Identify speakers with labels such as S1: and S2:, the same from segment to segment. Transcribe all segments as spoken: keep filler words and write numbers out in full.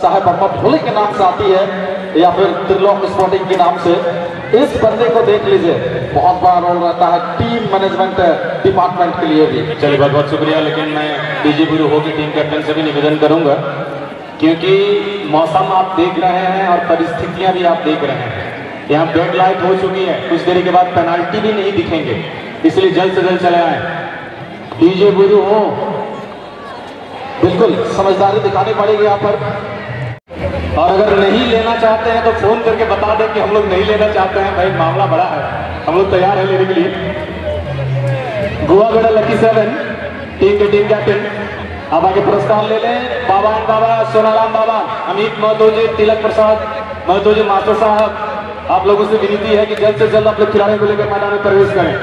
S1: साहेब मोहम्मद भोले के नाम से आती है या फिर त्रिलोक स्पोर्टिंग के नाम से। इस बंदे को देख लीजिए, बहुत बड़ा रोल रहता है टीम मैनेजमेंट डिपार्टमेंट के लिए भी।
S2: चलिए बहुत बहुत शुक्रिया। लेकिन मैं डीजे गुरु हो की टीम कैप्टन से भी निवेदन करूंगा, क्योंकि मौसम आप देख रहे हैं और परिस्थितियां भी आप देख रहे हैं, यहाँ रेड लाइट हो चुकी है, कुछ देरी के बाद पेनाल्टी भी नहीं दिखेंगे, इसलिए जल्द से जल्द चले आए। डीजे गुरु हो,
S1: बिल्कुल समझदारी दिखानी पड़ेगी यहाँ पर,
S2: और अगर नहीं लेना चाहते हैं तो फोन करके बता दें कि हम लोग नहीं लेना चाहते हैं, भाई मामला बड़ा है, हम लोग तैयार है लेने के लिए। गोवागढ़ लकी सेवन टीम के टीम कैप्टन अब आगे पुरस्कार ले लें। बाबा बाबा सोनाराम बाबा, अमित महतो जी, तिलक प्रसाद महतो जी, मास्टर साहब, आप लोगों से विनती है कि जल्द से जल्द अपने खिलाड़ियों को लेकर मैदान में प्रवेश करें।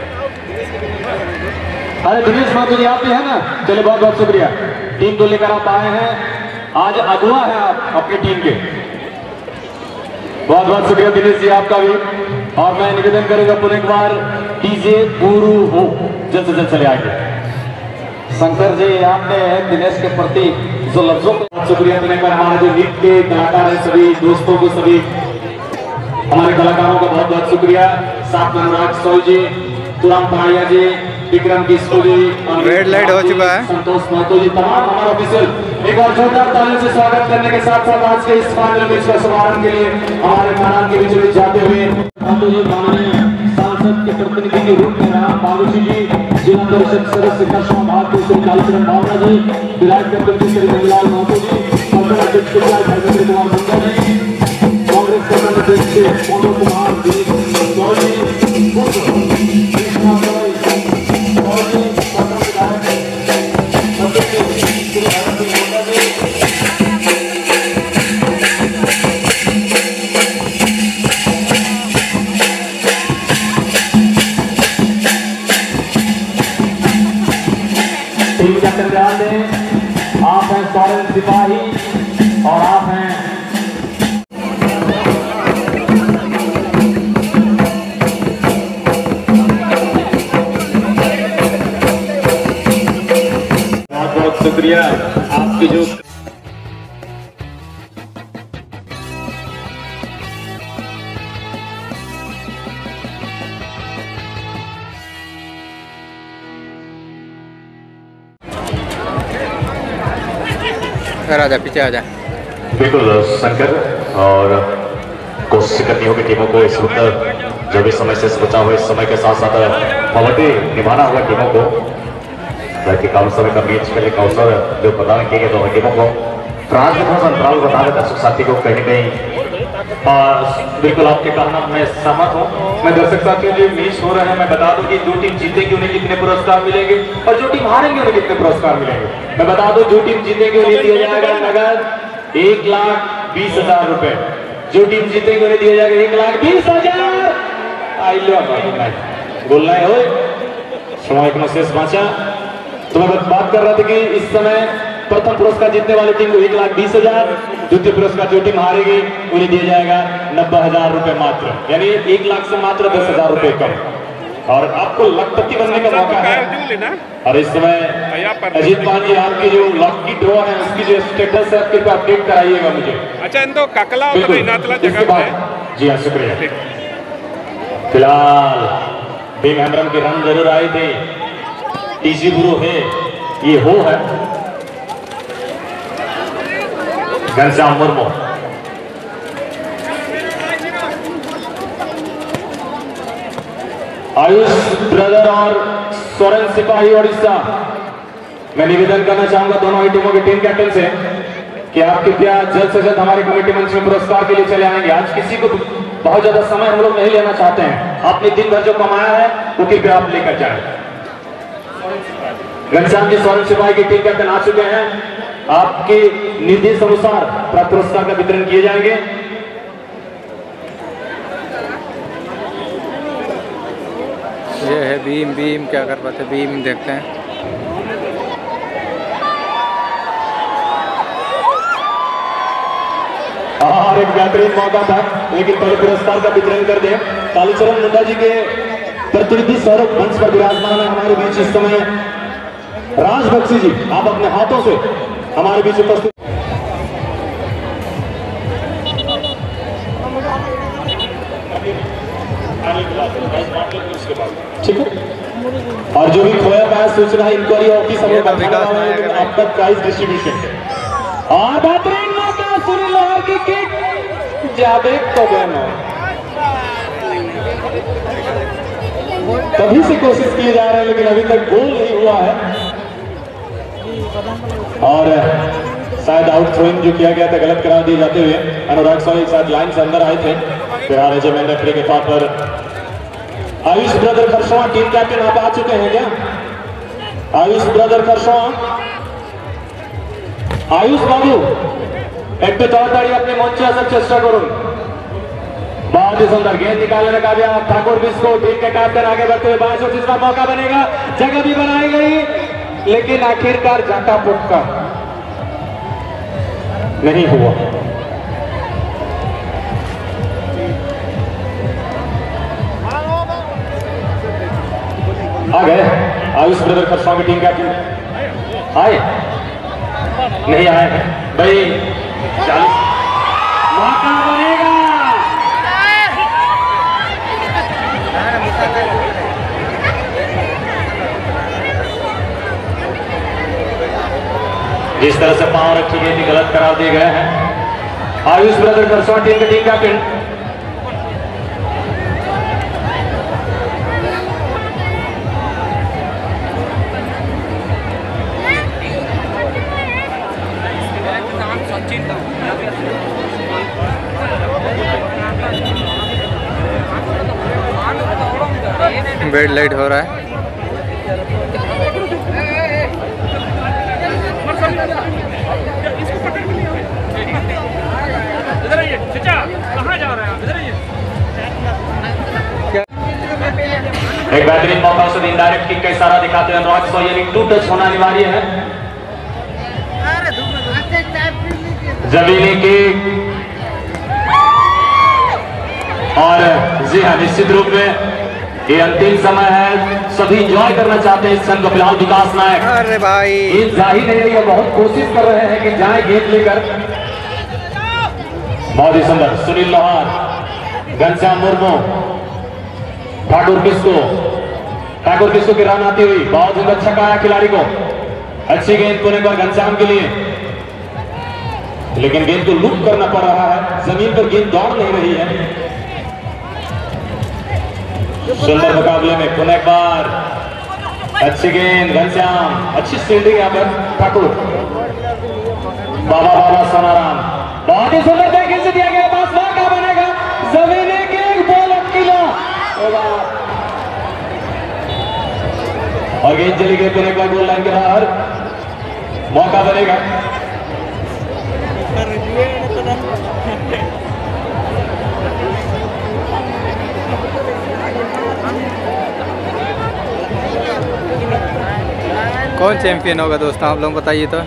S2: अरे दिनेश महतो जी आप भी है ना, चलिए बहुत बहुत शुक्रिया। टीम को लेकर आप आए हैं, आज अगुआ है आप अपनी टीम के, बहुत बहुत शुक्रिया दिनेश जी आपका भी। और मैं निवेदन करूंगा पुनः एक बार, डीजे गुरु हो जल्द से जल्द चले आएंगे।
S1: शंकर जी आपने दिनेश के प्रति जो लफ्जों को
S2: शुक्रिया देने पर हमारे जो नृत्य के कलाकार है, सभी दोस्तों को, सभी हमारे कलाकारों का बहुत बहुत शुक्रिया। साथ में अनुराग सोल जी, तुराम पहाड़िया जी, विक्रम किशोर जी,
S3: रेड लाइट हो चुका है,
S2: संतोष महतो जी, तमाम हमारे ऑफिसर एक बार जोरदार तालियों से स्वागत करने के साथ साथ आज के इस फाइनल मैच का शुभारंभ के लिए हमारे मैदान के बीच जाते हुए सांसद के प्रतिनिधि के रूप में राम बाबूजी जी, जिला परिषद सदस्य कृष्ण भारती श्री कालीचरण भावना जी, विधायक कैप्टन श्री रंगलाल महतो जी, मंडल अध्यक्ष धर्मेंद्र कुमार मंडल जी, कांग्रेस प्रधान अध्यक्ष मोनू कुमार जी, टीम कैप्टन ध्यान दें, आप हैं सोरेन सिपाही और आप हैं बहुत बहुत शुक्रिया आपकी जो
S3: आजा पीछे आजा।
S4: बिल्कुल शंकर, और कोशिश करनी होगी टीमों को इस वक्त जो भी समय से बचा हुआ, इस समय के साथ साथ कबड्डी निभाना होगा टीमों को, ताकि कम समय का मैच के लिए अवसर जो प्रदान किए गए दोनों टीमों को। फ्रांस में थोड़ा सा अंतराल बता दें दर्शक साथी को कहीं नहीं। बिल्कुल आपके कहना मैं सहमत हूँ। मैं दर्शक साथियों जो मैच हो रहे हैं, मैं बता दूं कि जो टीम जीतेगी उन्हें कितने पुरस्कार मिलेंगे और जो टीम हारेंगे उन्हें कितने पुरस्कार मिलेंगे। मैं बता दूं जो टीम जीतेगी उन्हें दिया जाएगा नगद एक लाख बीस हजार रुपए, जो टीम जीतेगी उन्हें दिया जाएगा एक लाख बीस हजार। आई लो बोलना है हो समय का शेष बाँचा। तो मैं बात कर रहा था कि इस समय प्रथम पुरस्कार जीतने वाली टीम को एक लाख बीस हजार, द्वितीय पुरस्कार जो टीम हारेगी उन्हें दिया जाएगा नब्बे हजार रुपए मात्र, यानी एक लाख से मात्र दस हजार रुपए कम, और आपको लखपति बनने का मौका है। और इस समय अजीत मान जी आपकी जो लकी ड्रॉ है उसकी जो स्टेटस है कृपया अपडेट कराइएगा मुझे।
S5: अच्छा इनको काकला और इनातला जगह है।
S4: जी हाँ शुक्रिया। फिलहाल भीम हेम्ब्रम के रन जरूर आए थे, डीजे गुरु है, ये हो है घनश्याम मुर्मू, आयुष ब्रदर और सोरेन सिपाही ओडिशा। मैं निवेदन करना चाहूंगा दोनों ही टीमों के टीम कैप्टन से कि आप कृपया जल्द से जल्द हमारे कमेटी मंच में पुरस्कार के लिए चले आएंगे। आज किसी को बहुत ज्यादा समय हम लोग नहीं लेना चाहते हैं, आपने दिन भर जो कमाया है वो कृपया आप लेकर जाएं। घनश्याम जी सोरेन सिपाही की टीम कैप्टन आ चुके हैं, आपके निर्देश अनुसार प्राप्त पुरस्कार का वितरण किए जाएंगे।
S3: ये है बीम, बीम क्या कर पाते, बीम देखते हैं।
S4: और एक बेहतरीन मौका था, लेकिन पहले पुरस्कार का वितरण कर दें। कालीचरण मुंडा जी के प्रतिनिधि सौरभ मंच पर विराजमान है हमारे बीच इस समय। राज बख्शी जी आप अपने हाथों से हमारे बीच उपस्थित।
S2: ठीक है। और जो भी खोया पाया सूचना इंक्वायरी ऑफिस हम लोग अब तक प्राइस डिस्ट्रीब्यूशन और बेहतरीन मौका सुनील लोहार की किक जादे तो बनो तभी से कोशिश किए जा रहे हैं लेकिन अभी तक गोल नहीं हुआ है और शायद आउट थ्रोइंग जो किया गया था गलत करार दिए जाते हुए अनुराग स्वामी एक साथ लाइन से अंदर आए थे फिलहाल रेजिमेंट रेफरी के तौर पर आयुष ब्रदर खरसों टीम कैप्टन आप आ चुके हैं क्या? आयुष ब्रदर खरसों आयुष बाबू एक तो ताड़ी अपने मंच सब चेष्टा करूं बहुत ही सुंदर गेंद निकालने का भी आप ठाकुर बिस्को टीम के कैप्टन आगे बढ़ते हुए बाईस तीसरा मौका बनेगा जगह भी बनाई गई लेकिन आखिरकार जाटा पुटका नहीं हुआ। आ गए आयुष ब्रदर खरसों की टीम कैप्टन आए नहीं आए भाई चालीस मौका बनेगा जिस तरह से पांव रखी गई थी गलत करार दिए गए हैं। आयुष ब्रदर खरसों टीम के टीम कैप्टन
S3: बेड लाइट हो रहा है।
S2: एक बेहतरीन मौका से इनडायरेक्ट किक का इशारा दिखाते हैं अनुराग सो यानी टू टच होना अनिवार्य है। जमीनी किक और जी हाँ निश्चित रूप में ये अंतिम समय है सभी एंजॉय करना चाहते हैं इस क्षण को फिलहाल विकास नायक
S3: अरे भाई
S2: गेंद जा ही नहीं रही है बहुत कोशिश कर रहे हैं कि जाए गेंद लेकर बहुत ही सुंदर सुनील लोहार घनश्याम मुर्मू ठाकुर किस्को ठाकुर किस्को की रन आती हुई बहुत ही अच्छा कहा खिलाड़ी को अच्छी गेंद पुणे पर घनश्याम के लिए लेकिन गेंद को लुक करना पड़ रहा है जमीन पर गेंद दौड़ नहीं रही है। सुंदर मुकाबले में पुणे बार अच्छी गेंद घनश्याम अच्छी फील्डिंग यहाँ पर ठाकुर बाबा बाबा सोनाराम बहुत ही सुंदर तरीके से दिया गया पास मौका बनेगा जमीने के एक बॉल अकेला और गेंद चली गई पुणे बार गोल लाइन के बाहर मौका बनेगा
S3: कौन चैंपियन होगा दोस्तों आप लोग बताइए तो।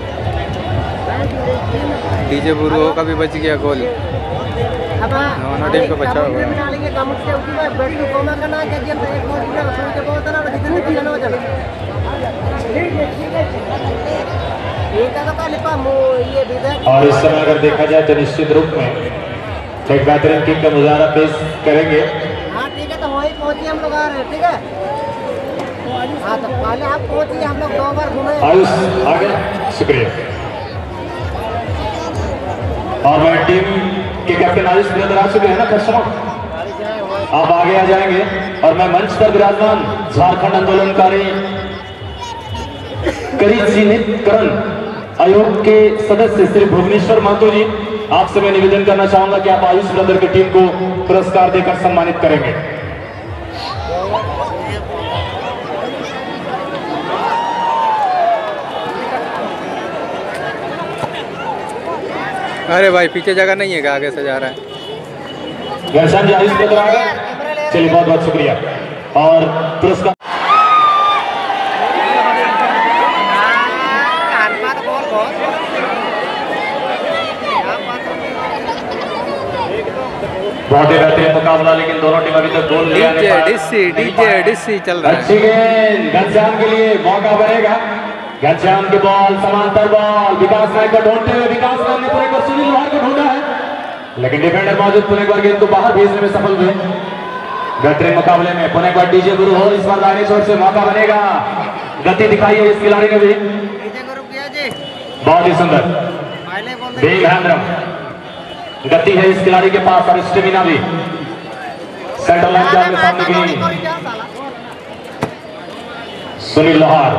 S3: डीजे बुरुओ का भी बच गया गोल दोनों टीम का बचा हुआ
S2: और इस समय अगर देखा जाए तो निश्चित रूप में एक बेहतरीन किक का मुजाहरा पेश करेंगे।
S6: हाँ ठीक है तो वही पहुंचे हम लोग आ रहे हैं ठीक है। हाँ तो पहले आप पहुंचिए हम लोग दो बार घूमे
S2: आयुष आगे शुक्रिया और मैं टीम के कैप्टन आयुष ब्रदर आ चुके हैं ना खरसों आप आगे आ जाएंगे और मैं मंच पर विराजमान झारखंड आंदोलनकारी करीब चिन्हितकरण आयोग के सदस्य श्री भुवनेश्वर महतो जी आपसे मैं निवेदन करना चाहूंगा कि आप आयुष ब्रदर की टीम को पुरस्कार देकर सम्मानित करेंगे।
S3: अरे भाई पीछे जगह नहीं है क्या आगे से जा रहा है
S2: घनश्याम जी आयुष ब्रदर आ गए चलिए बहुत बहुत शुक्रिया और पुरस्कार बहुत ही बेहतरीन मुकाबला लेकिन दोनों टीम अभी तक गोल
S3: डीजे डिस्सी डीजे डिस्सी चल रहा है।
S2: अच्छी गेंद घनश्याम के लिए मौका बनेगा घनश्याम की बॉल समांतर बॉल विकास नायक को ढूंढते हुए विकास नायक ने पूरे को सुनील लोहार को ढूंढा है लेकिन डिफेंडर मौजूद पुणे पर गेंद को बाहर भेजने में सफल हुए बेहतरीन मुकाबले में पुणे का डीजे गुरु हो, इस बार दाहिने छोर से मौका बनेगा। गति दिखाई है इस खिलाड़ी ने भी, बहुत ही सुंदर बेग हैंड्रम गति है इस खिलाड़ी के पास और स्टेमिना भी। सेंटर लाइन के आगे सामने की सुनील लोहार,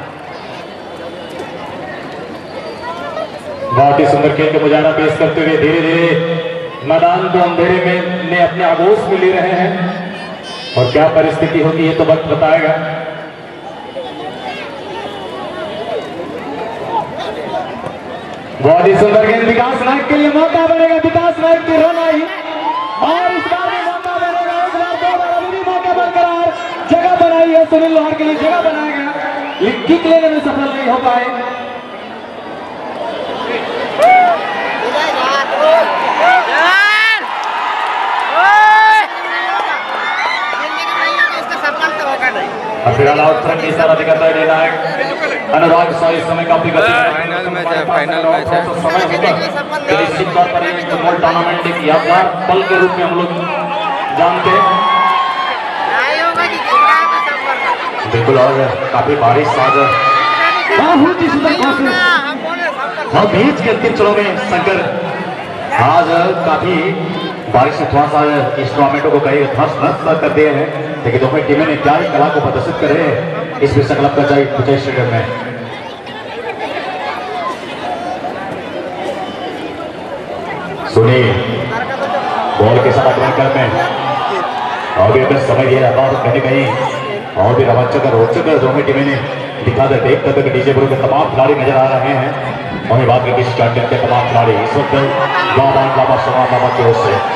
S2: बहुत ही सुंदर खेल का मुजाहरा पेश करते हुए धीरे धीरे मैदान को अंधेरे में ने अपने आगोश में ले रहे हैं और क्या परिस्थिति होगी ये तो वक्त बताएगा। बहुत ही सुंदर गेंद विकास नायक के लिए, मौका बनेगा विकास नायक की रोनाई और इस बार भी मौका बनेगा। एक बार दो बार अभी भी मौका बरकरार, जगह बनाई है सुनील लोहार के लिए, जगह बनाया गया लेकिन किक लेने में सफल नहीं हो पाए। फिलहाल आउट फ्रंट इशारा दिखाता है निर्णायक अनुराग सौ इस समय काफी
S3: फाइनल मैच है, फाइनल मैच है।
S2: समय होगा निश्चित तौर पर एक फुटबॉल टूर्नामेंट एक यादगार पल के रूप में हम लोग जानते हैं। बिल्कुल, और काफी बारिश आज बहुत ही सुंदर कोशिश और बीच के अंतिम चलों में शंकर आज काफी बारिश ने थोड़ा सा इस टूर्नामेंटों को कई ध्वस्त नष्ट कर दिए हैं, लेकिन दोनों टीमें ने क्या कला को प्रदर्शित कर रहे हैं इस विश्व क्लब का जय विजय स्टेडियम में। सुनील बॉल के साथ अग्रकर में और भी अगर समय ये रहा तो कहीं कहीं और भी रोमांचक रोचक दोनों टीमें ने दिखा दे देख तक डीजे ब्रो के तमाम खिलाड़ी नजर आ रहे हैं। वहीं बात करके स्टार्टिंग के तमाम खिलाड़ी इस वक्त बाबान बाबा समान बाबा की ओर से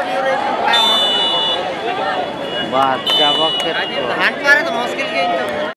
S6: बात क्या वक्त है, धान पारे तो मुश्किल के